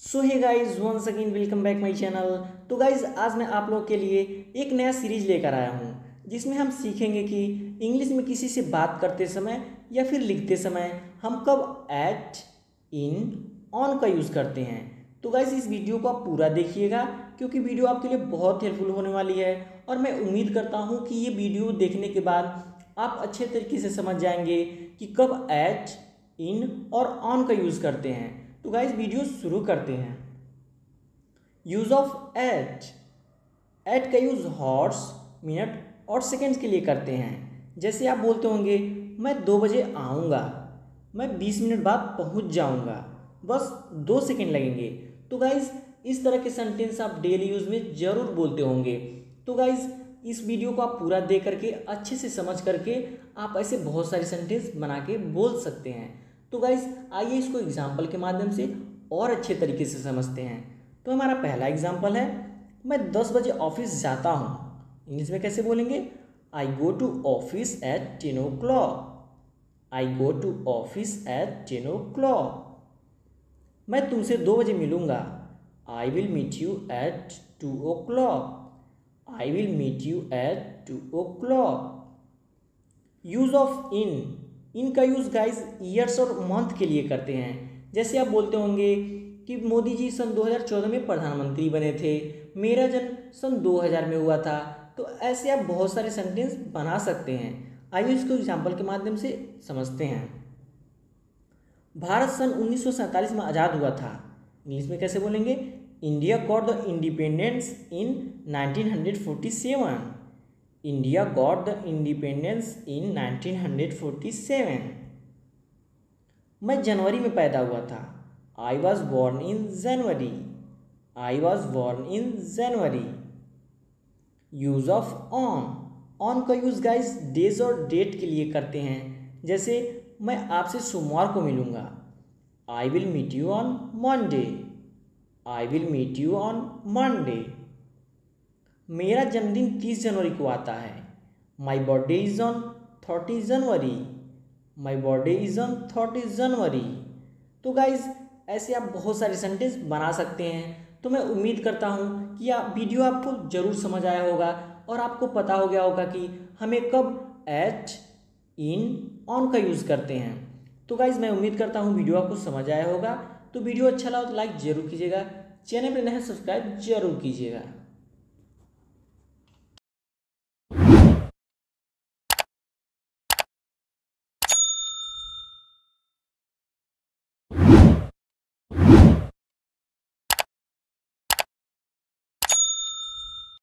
So hey guys once again welcome back my channel. तो guys आज मैं आप लोगों के लिए एक नया सीरीज लेकर आया हूँ जिसमें हम सीखेंगे कि इंग्लिश में किसी से बात करते समय या फिर लिखते समय हम कब एट, इन, ऑन का यूज़ करते हैं। तो गाइज इस वीडियो को आप पूरा देखिएगा क्योंकि वीडियो आपके लिए बहुत हेल्पफुल होने वाली है और मैं उम्मीद करता हूँ कि ये वीडियो देखने के बाद आप अच्छे तरीके से समझ जाएंगे कि कब एट, इन और ऑन का यूज़ करते हैं। तो गाइज वीडियो शुरू करते हैं। Use of at. एट का यूज हॉर्स, मिनट और सेकंड्स के लिए करते हैं। जैसे आप बोलते होंगे मैं 2 बजे आऊँगा, मैं 20 मिनट बाद पहुँच जाऊँगा, बस 2 सेकंड लगेंगे। तो गाइज इस तरह के सेंटेंस आप डेली यूज में ज़रूर बोलते होंगे। तो गाइज इस वीडियो को आप पूरा देख करके अच्छे से समझ करके आप ऐसे बहुत सारे सेंटेंस बना के बोल सकते हैं। तो गाइज आइए इसको एग्जाम्पल के माध्यम से और अच्छे तरीके से समझते हैं। तो हमारा पहला एग्जाम्पल है, मैं 10 बजे ऑफिस जाता हूँ। इंग्लिश में कैसे बोलेंगे? I go to office at 10 o'clock। I go to office at 10 o'clock। मैं तुमसे 2 बजे मिलूंगा। I will meet you at 2 o'clock। I will meet you at 2 o'clock। Use of in का यूज़ गाइज ईयर्स और month के लिए करते हैं। जैसे आप बोलते होंगे कि मोदी जी सन 2014 में प्रधानमंत्री बने थे, मेरा जन्म सन 2000 में हुआ था। तो ऐसे आप बहुत सारे सेंटेंस बना सकते हैं। आइए इसको एग्जाम्पल के माध्यम से समझते हैं। भारत सन 1947 में आज़ाद हुआ था। इंग्लिश में कैसे बोलेंगे? India got the independence in 1947। India got the independence in 1947। मैं जनवरी में पैदा हुआ था। I was born in January. I was born in January. Use of on का यूज गाइज डेज और डेट के लिए करते हैं। जैसे मैं आपसे सोमवार को मिलूंगा। I will meet you on Monday. I will meet you on Monday. मेरा जन्मदिन 30 जनवरी को आता है। My birthday is on 30 January. My birthday is on 30 January. तो गाइज ऐसे आप बहुत सारे सेंटेंस बना सकते हैं। तो मैं उम्मीद करता हूँ कि वीडियो आपको ज़रूर समझ आया होगा और आपको पता हो गया होगा कि हमें कब एट, इन, ऑन का यूज़ करते हैं। तो गाइज मैं उम्मीद करता हूँ वीडियो आपको समझ आया होगा। तो वीडियो अच्छा लगा तो लाइक ज़रूर कीजिएगा, चैनल पर नया सब्सक्राइब जरूर कीजिएगा।